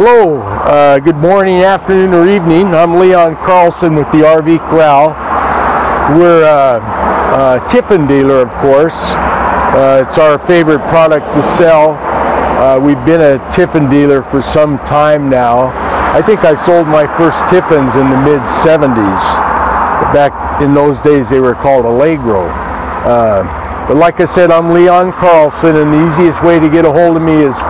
Hello, good morning, afternoon, or evening. I'm Leon Carlson with the RV Corral. We're a Tiffin dealer, of course. It's our favorite product to sell. We've been a Tiffin dealer for some time now. I think I sold my first Tiffins in the mid-70s. Back in those days, they were called Allegro. But like I said, I'm Leon Carlson, and the easiest way to get a hold of me is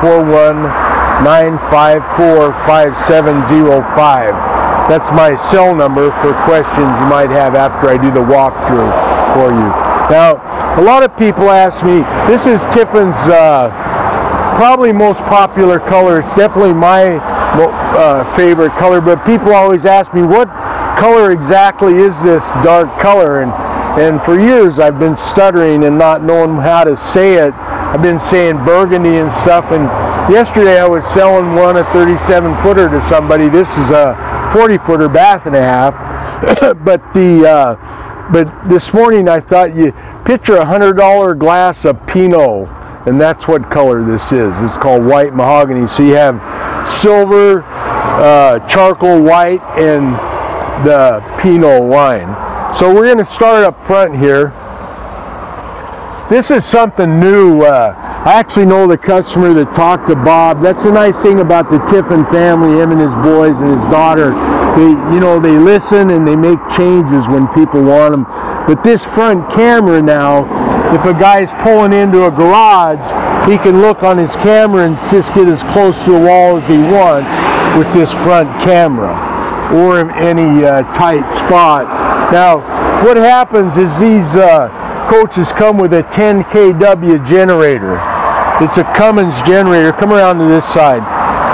541-954-5705. That's my cell number for questions you might have after I do the walkthrough for you. Now, a lot of people ask me, this is Tiffin's probably most popular color. It's definitely my favorite color, but people always ask me, what color exactly is this dark color? And for years I've been stuttering and not knowing how to say it. I've been saying burgundy and stuff, and yesterday I was selling one, a 37-footer to somebody. This is a 40-footer bath and a half. but this morning I thought, you picture a $100 glass of Pinot, and that's what color this is. It's called white mahogany. So you have silver, charcoal white, and the Pinot wine. So we're going to start up front here. This is something new. I actually know the customer that talked to Bob. That's the nice thing about the Tiffin family, him and his boys and his daughter. They listen and they make changes when people want them. But this front camera now, if a guy's pulling into a garage, he can look on his camera and just get as close to the wall as he wants with this front camera, or in any tight spot. Now, what happens is these coaches come with a 10 kW generator. It's a Cummins generator. Come around to this side.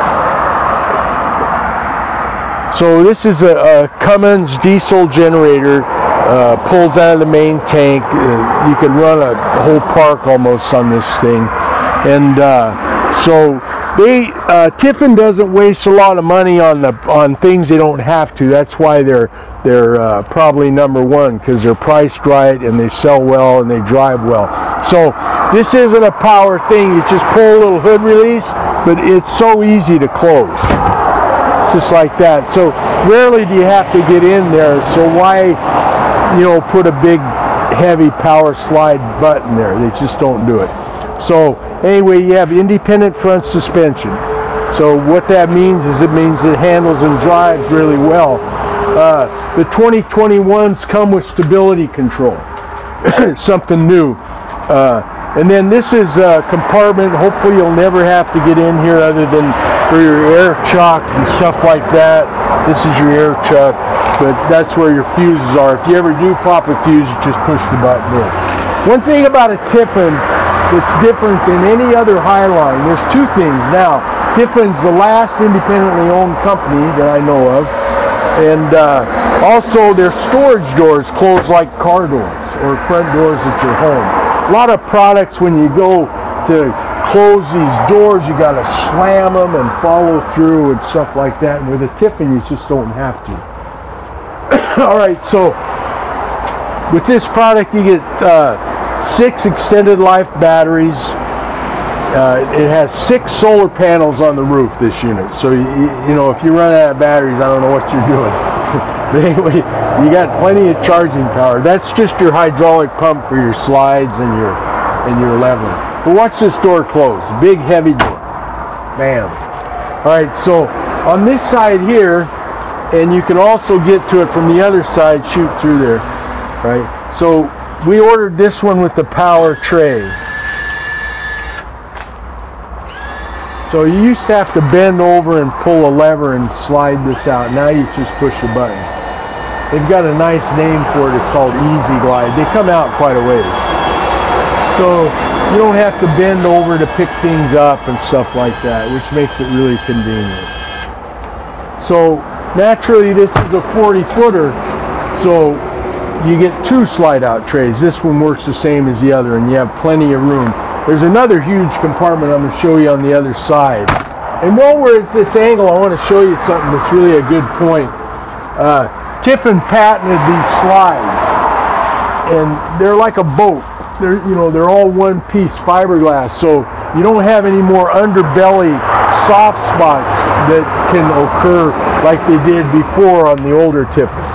So this is a Cummins diesel generator. Pulls out of the main tank. You can run a whole park almost on this thing. And so Tiffin doesn't waste a lot of money on things they don't have to. That's why they're probably number one, because they're priced right and they sell well and they drive well. So this isn't a power thing. You just pull a little hood release, but it's so easy to close, just like that. So rarely do you have to get in there. So why, put a big heavy power slide button there? They just don't do it. So anyway, you have independent front suspension. So what that means is it handles and drives really well. The 2021s come with stability control, something new. And then this is a compartment. Hopefully you'll never have to get in here other than for your air chuck and stuff like that. This is your air chuck, but that's where your fuses are. If you ever do pop a fuse, you just push the button in. One thing about a Tiffin that's different than any other Highline, there's two things. Now, Tiffin's the last independently owned company that I know of, and also their storage doors close like car doors or front doors at your home. A lot of products, when you go to close these doors, you got to slam them and follow through and stuff like that. And with a Tiffin, you just don't have to. All right, so with this product, you get 6 extended life batteries. It has 6 solar panels on the roof, this unit. So, if you run out of batteries, I don't know what you're doing. But anyway, you got plenty of charging power. That's just your hydraulic pump for your slides and your leveling. But watch this door close. Big, heavy door. Bam. All right, so on this side here, and you can also get to it from the other side, shoot through there, right? So we ordered this one with the power tray. So you used to have to bend over and pull a lever and slide this out. Now you just push a button. They've got a nice name for it. It's called Easy Glide. They come out quite a ways. So you don't have to bend over to pick things up and stuff like that, which makes it really convenient. So naturally this is a 40-footer, so you get 2 slide-out trays. This one works the same as the other, and you have plenty of room. There's another huge compartment I'm going to show you on the other side. And while we're at this angle, I want to show you something that's really a good point. Tiffin patented these slides, and they're like a boat. They're all one-piece fiberglass, so you don't have any more underbelly soft spots that can occur like they did before on the older Tiffins.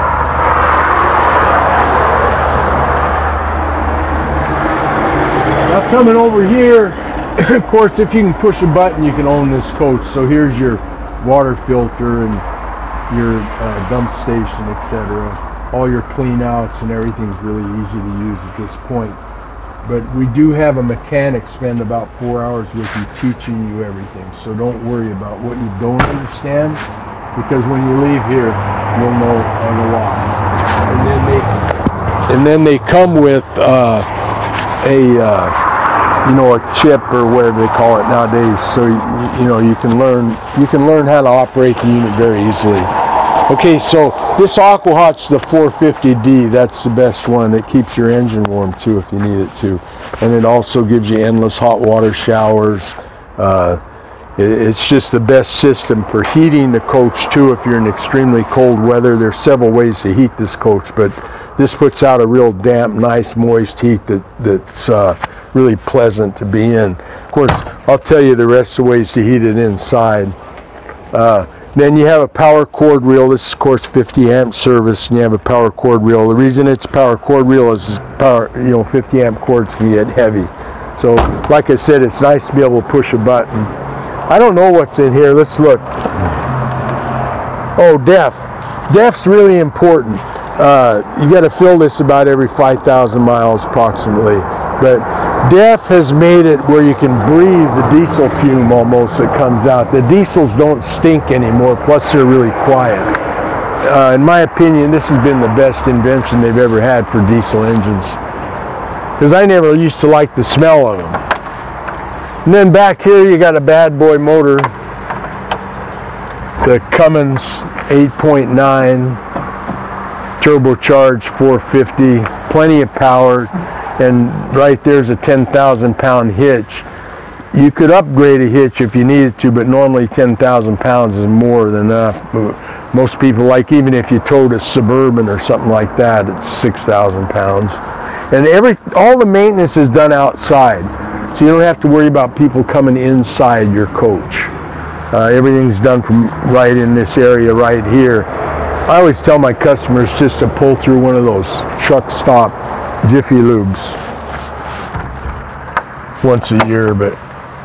Now coming over here, of course, if you can push a button, you can own this coach. So here's your water filter and your dump station, etc. All your clean outs and everything's really easy to use at this point. But we do have a mechanic spend about 4 hours with you teaching you everything. So don't worry about what you don't understand, because when you leave here, you'll know a lot. And then they come with you know, a chip or whatever they call it nowadays. So you know, you can learn how to operate the unit very easily. Okay, so this AquaHot's the 450D. That's the best one. It keeps your engine warm too if you need it to, and it also gives you endless hot water showers. It's just the best system for heating the coach too. If you're in extremely cold weather, there's several ways to heat this coach, but this puts out a real damp, nice, moist heat that's really pleasant to be in. Of course, I'll tell you the rest of the ways to heat it inside. Then you have a power cord reel. This is, of course, 50 amp service, and you have a power cord reel. The reason it's a power cord reel is 50 amp cords can get heavy. So, like I said, it's nice to be able to push a button. I don't know what's in here. Let's look. Oh, DEF. DEF's really important. You got to fill this about every 5,000 miles approximately. But DEF has made it where you can breathe the diesel fume almost that comes out. The diesels don't stink anymore, plus they're really quiet. In my opinion, this has been the best invention they've ever had for diesel engines, because I never used to like the smell of them. And then back here you got a bad boy motor. It's a Cummins 8.9 turbocharged 450, plenty of power. And right there's a 10,000 pound hitch. You could upgrade a hitch if you needed to, but normally 10,000 pounds is more than enough. Most people, like even if you towed a Suburban or something like that, it's 6,000 pounds. And all the maintenance is done outside, so you don't have to worry about people coming inside your coach. Everything's done from right in this area right here. I always tell my customers just to pull through one of those truck stop Jiffy Lubes once a year. But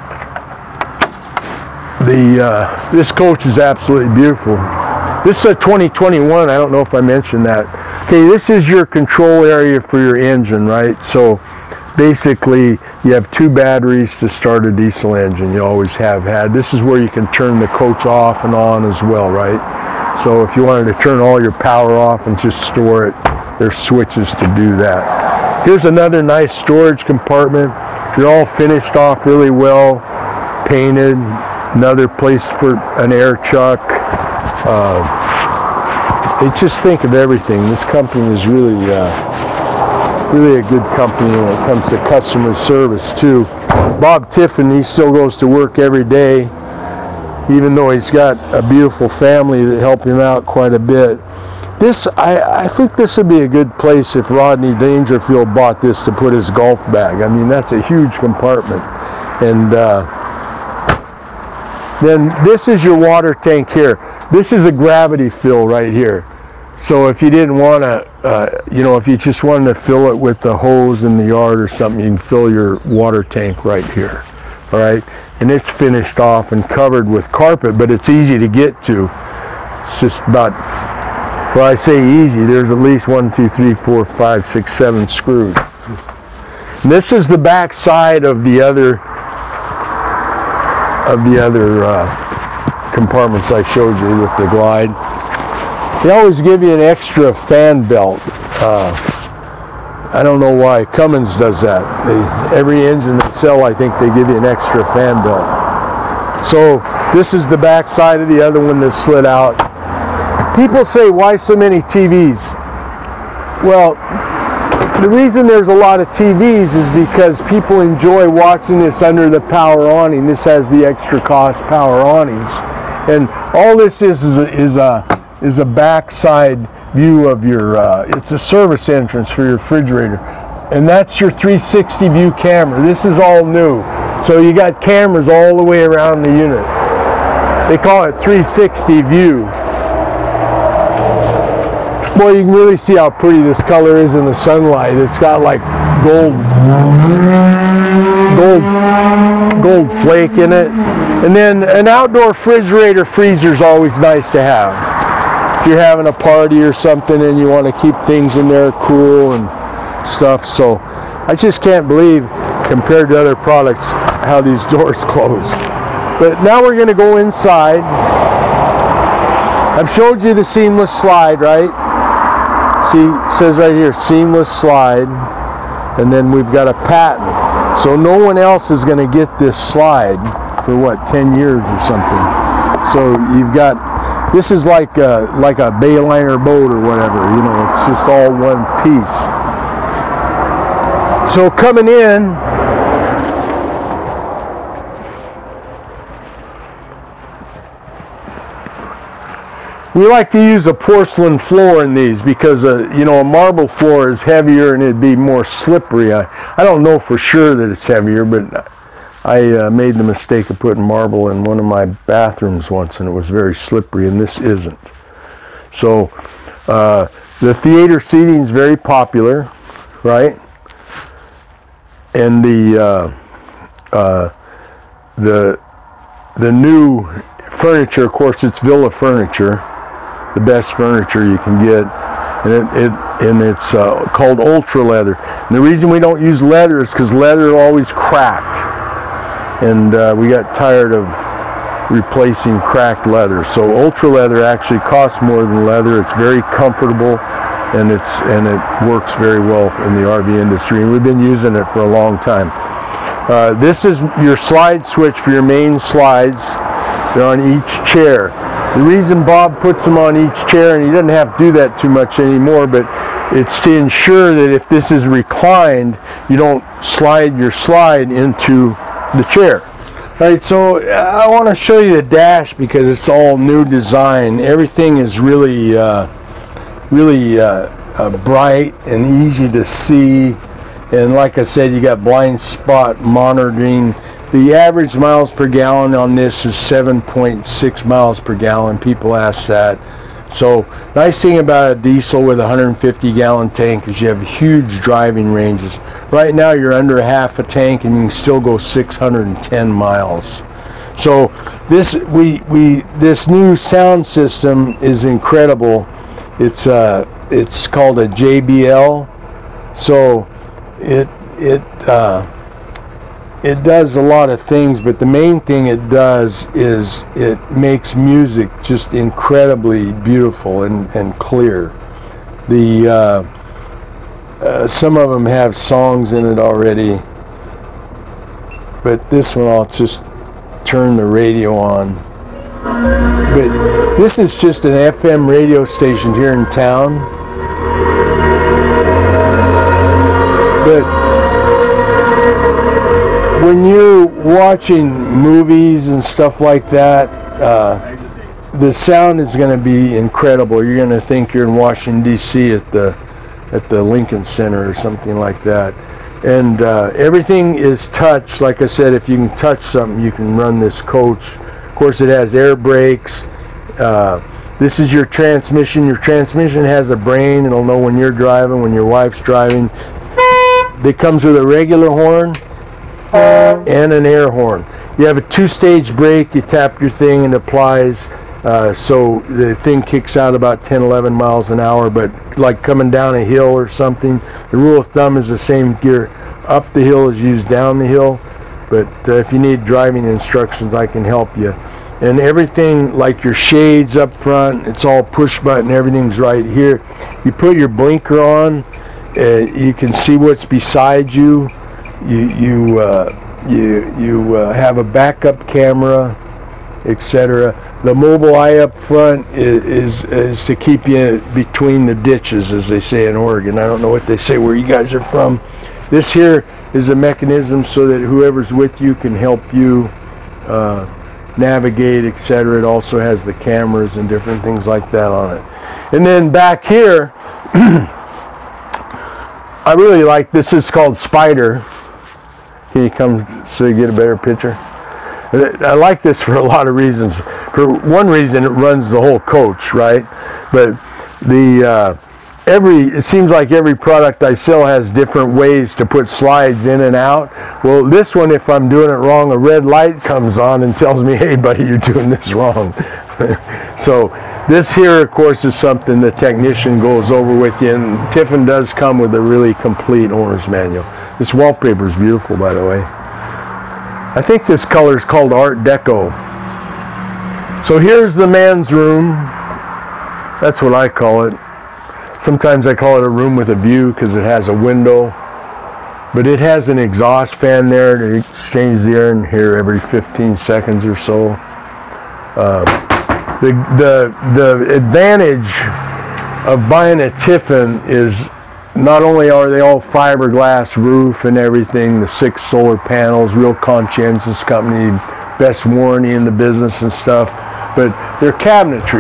this coach is absolutely beautiful. This is a 2021. I don't know if I mentioned that. Okay, this is your control area for your engine, right? So basically you have 2 batteries to start a diesel engine. You always have had. This is where you can turn the coach off and on as well, right? So if you wanted to turn all your power off and just store it, there's switches to do that. Here's another nice storage compartment. They're all finished off really well, painted. Another place for an air chuck. They just think of everything. This company is really a good company when it comes to customer service too. Bob Tiffin, he still goes to work every day, even though he's got a beautiful family that help him out quite a bit. I think this would be a good place if Rodney Dangerfield bought this to put his golf bag. I mean, that's a huge compartment. And then this is your water tank here. This is a gravity fill right here. So if you didn't want to, if you just wanted to fill it with the hose in the yard or something, you can fill your water tank right here. All right, and it's finished off and covered with carpet, but it's easy to get to. It's just about, well, I say easy, there's at least 1, 2, 3, 4, 5, 6, 7 screws. And this is the back side of the other compartments I showed you with the glide. They always give you an extra fan belt. I don't know why. Cummins does that. Every engine they sell, I think they give you an extra fan belt. So this is the back side of the other one that slid out. People say, why so many TVs? Well, the reason there's a lot of TVs is because people enjoy watching this under the power awning. This has the extra cost power awnings. And all this is a backside view of your, it's a service entrance for your refrigerator. And that's your 360 view camera. This is all new. So you got cameras all the way around the unit. They call it 360 view. Well, you can really see how pretty this color is in the sunlight. It's got like gold flake in it. And then an outdoor refrigerator freezer is always nice to have. If you're having a party or something and you want to keep things in there cool and stuff. So I just can't believe, compared to other products, how these doors close. But now we're going to go inside. I've showed you the seamless slide, right? See, it says right here, seamless slide. And then we've got a patent. So no one else is going to get this slide for what, 10 years or something. So you've got, this is like a Bayliner boat or whatever, you know, it's just all one piece. So coming in, we like to use a porcelain floor in these because, you know, a marble floor is heavier and it'd be more slippery. I don't know for sure that it's heavier, but I made the mistake of putting marble in one of my bathrooms once and it was very slippery, and this isn't. So the theater seating is very popular, right? And the new furniture, of course, it's Villa furniture. The best furniture you can get, and it's called ultra leather. And the reason we don't use leather is because leather always cracked, and we got tired of replacing cracked leather. So ultra leather actually costs more than leather. It's very comfortable, and it works very well in the RV industry, and we've been using it for a long time. This is your slide switch for your main slides. They're on each chair. The reason Bob puts them on each chair, and he doesn't have to do that too much anymore, but it's to ensure that if this is reclined, you don't slide your slide into the chair. All right, so I want to show you the dash because it's all new design. Everything is really, bright and easy to see. And like I said, you got blind spot monitoring. The average miles per gallon on this is 7.6 miles per gallon. People ask that. So nice thing about a diesel with a 150 gallon tank is you have huge driving ranges. Right now you're under half a tank and you can still go 610 miles. So this new sound system is incredible. It's called a JBL. So it does a lot of things, but the main thing it does is it makes music just incredibly beautiful and clear. Some of them have songs in it already, but this one I'll just turn the radio on. But this is just an FM radio station here in town. But when you're watching movies and stuff like that, the sound is going to be incredible. You're going to think you're in Washington, D.C. at the Lincoln Center or something like that. And everything is touch. Like I said, if you can touch something, you can run this coach. Of course, it has air brakes. This is your transmission. Your transmission has a brain. It'll know when you're driving, when your wife's driving. It comes with a regular horn and an air horn. You have a two-stage brake. You tap your thing and it applies. So the thing kicks out about 10-11 miles an hour, but like coming down a hill or something, the rule of thumb is the same gear up the hill as used down the hill. But if you need driving instructions, I can help you. And everything, like your shades up front, it's all push button, everything's right here. You put your blinker on, you can see what's beside you. You have a backup camera, etc. The mobile eye up front is to keep you between the ditches, as they say in Oregon. I don't know what they say where you guys are from. This here is a mechanism so that whoever's with you can help you navigate, etc. It also has the cameras and different things like that on it. And then back here, I really like, this is called Spider. Can you come so you get a better picture? I like this for a lot of reasons. For one reason, it runs the whole coach, right? But the it seems like every product I sell has different ways to put slides in and out. Well, this one, if I'm doing it wrong, a red light comes on and tells me, hey buddy, you're doing this wrong. So this here, of course, is something the technician goes over with you, and Tiffin does come with a really complete owner's manual. This wallpaper is beautiful, by the way. I think this color is called Art Deco. So here's the man's room. That's what I call it. Sometimes I call it a room with a view because it has a window, but it has an exhaust fan there to exchange the air in here every 15 seconds or so. The advantage of buying a Tiffin is not only are they all fiberglass roof and everything, the 6 solar panels, real conscientious company, best warranty in the business and stuff, but their cabinetry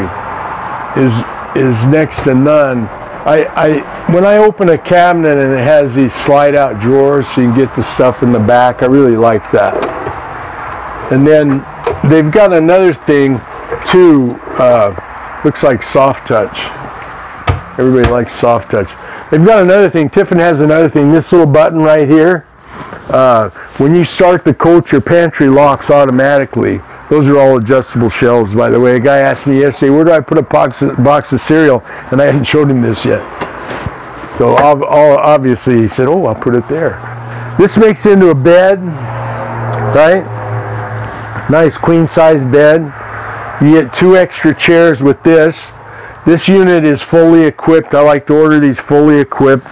is next to none. When I open a cabinet and it has these slide out drawers so you can get the stuff in the back, I really like that. And then they've got another thing too, looks like soft touch. Everybody likes soft touch. They've got another thing, Tiffin has another thing, this little button right here. When you start the coach, your pantry locks automatically. Those are all adjustable shelves, by the way. A guy asked me yesterday, where do I put a box of cereal? And I hadn't showed him this yet. So obviously he said, oh, I'll put it there. This makes it into a bed, right? Nice queen size bed. You get 2 extra chairs with this. This unit is fully equipped. I like to order these fully equipped.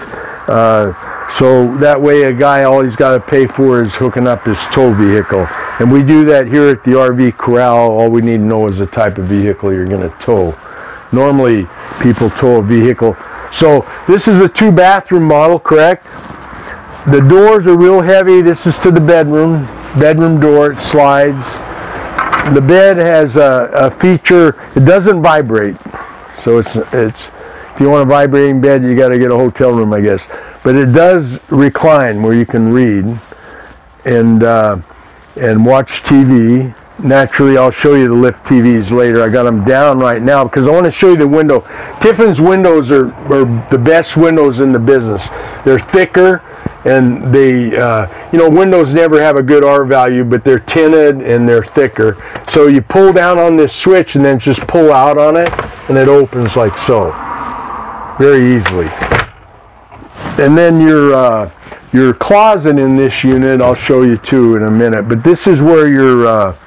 So that way a guy, all he's got to pay for is hooking up his tow vehicle. And we do that here at the RV Corral. All we need to know is the type of vehicle you're going to tow. Normally people tow a vehicle. So this is a 2-bathroom model, correct? The doors are real heavy. This is to the bedroom. Bedroom door, it slides. The bed has a feature, it doesn't vibrate. So it's if you want a vibrating bed, you got to get a hotel room, I guess. But it does recline where you can read and watch TV. Naturally, I'll show you the lift TVs later. I got them down right now because I want to show you the window. Tiffin's windows are the best windows in the business. They're thicker, and they, windows never have a good R value, but they're tinted and they're thicker. So you pull down on this switch and then just pull out on it, and it opens like so, very easily. And then your closet in this unit, I'll show you too in a minute. But this is where your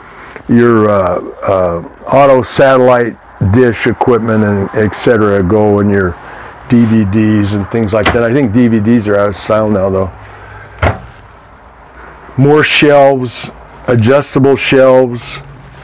auto satellite dish equipment and etc. go, and your DVDs and things like that. I think DVDs are out of style now though. More shelves, adjustable shelves,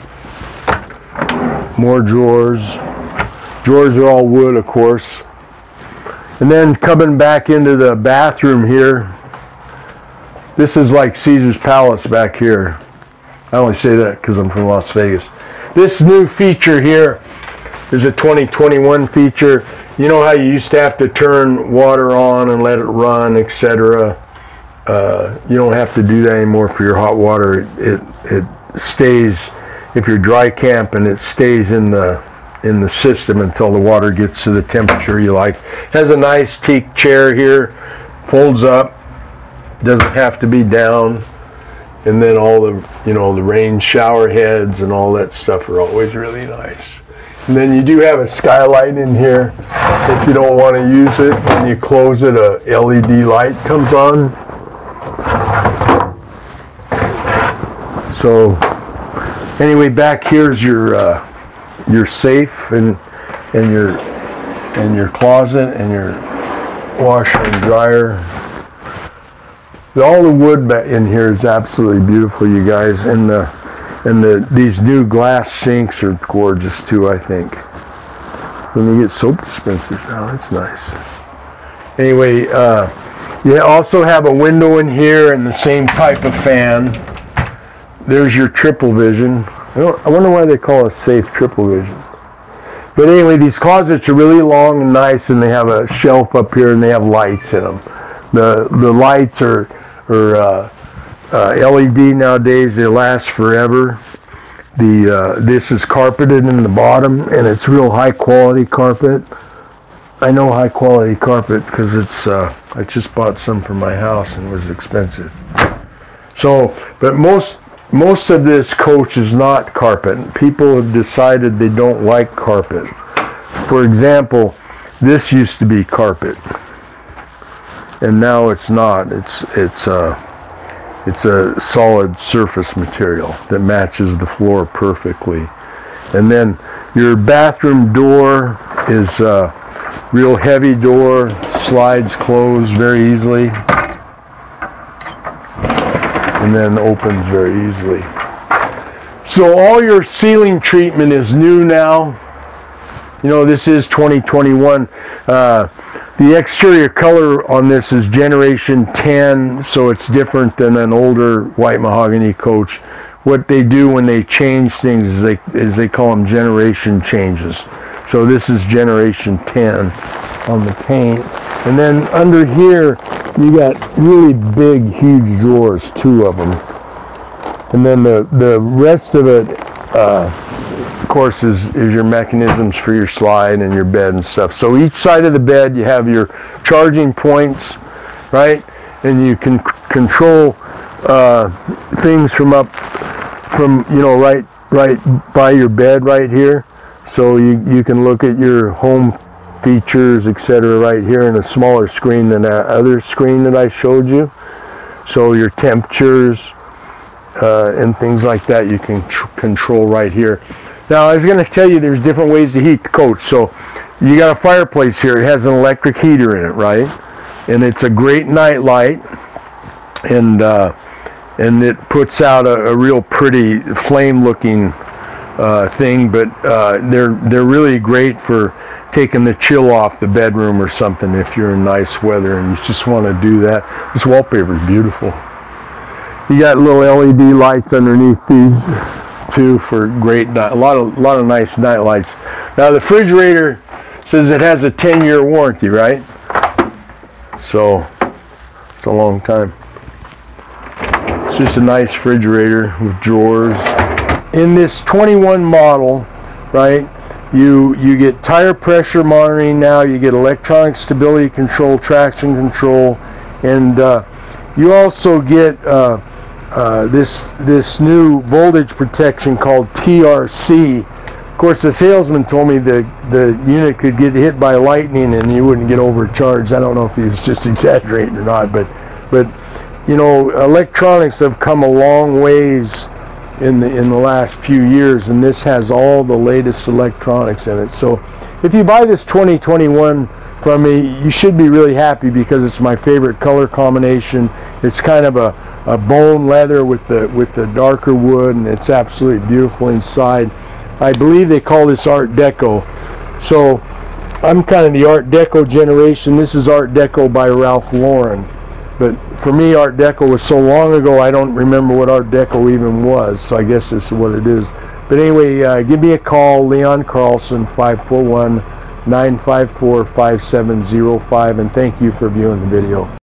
more drawers. Drawers are all wood, of course. And then coming back into the bathroom here, this is like Caesar's Palace back here. I only say that because I'm from Las Vegas. This new feature here is a 2021 feature. You know how you used to have to turn water on and let it run, etc. You don't have to do that anymore for your hot water. It stays, if you're dry camping, it stays in the system until the water gets to the temperature you like. It has a nice teak chair here, folds up, doesn't have to be down. And then all the, the rain shower heads and all that stuff are always really nice. And then you do have a skylight in here. If you don't want to use it, when you close it, a LED light comes on. So anyway, back here's your safe and your closet and your washer and dryer. All the wood in here is absolutely beautiful, you guys, and these new glass sinks are gorgeous too, I think. When you get soap dispensers now, that's nice. Anyway, you also have a window in here and the same type of fan. There's your triple vision. I wonder why they call it safe triple vision. But anyway, these closets are really long and nice, and they have a shelf up here and they have lights in them. The lights are LED nowadays, they last forever. This is carpeted in the bottom, and it's real high quality carpet. I know high quality carpet because it's I just bought some for my house and it was expensive. So, but most of this coach is not carpet. People have decided they don't like carpet. For example, this used to be carpet, and now it's not. It's a solid surface material that matches the floor perfectly. And then your bathroom door is a real heavy door, slides closed very easily, and then opens very easily. So all your ceiling treatment is new now. You know, this is 2021. The exterior color on this is Generation 10, so it's different than an older white mahogany coach. What they do when they change things is they call them generation changes. So this is Generation 10 on the paint. And then under here, you got really big, huge drawers, 2 of them. And then the rest of it, of course, is your mechanisms for your slide and your bed and stuff. So each side of the bed, you have your charging points, right? And you can control things from you know, right by your bed right here. So you can look at your home features, etc., right here in a smaller screen than that other screen that I showed you. So your temperatures and things like that you can control right here. Now I was going to tell you there's different ways to heat the coach. So you got a fireplace here. It has an electric heater in it, right? And it's a great night light, and it puts out a real pretty flame-looking thing. But they're really great for taking the chill off the bedroom or something if you're in nice weather and you just want to do that. This wallpaper is beautiful. You got little LED lights underneath these too for great night. A lot of nice night lights. Now the refrigerator says it has a 10-year warranty, right? So it's a long time. It's just a nice refrigerator with drawers. In this 21 model, right, you get tire pressure monitoring now, you get electronic stability control, traction control, and you also get this new voltage protection called TRC. Of course, the salesman told me the unit could get hit by lightning and you wouldn't get overcharged. I don't know if he was just exaggerating or not, but you know, electronics have come a long ways in the last few years, and this has all the latest electronics in it. So if you buy this 2021 from me, you should be really happy because it's my favorite color combination. It's kind of a bone leather with the darker wood, and it's absolutely beautiful inside. I believe they call this Art Deco. So I'm kind of the Art Deco generation. This is Art Deco by Ralph Lauren. But for me, Art Deco was so long ago, I don't remember what Art Deco even was. So I guess this is what it is. But anyway, give me a call, Leon Carlson, 541-954-5705. And thank you for viewing the video.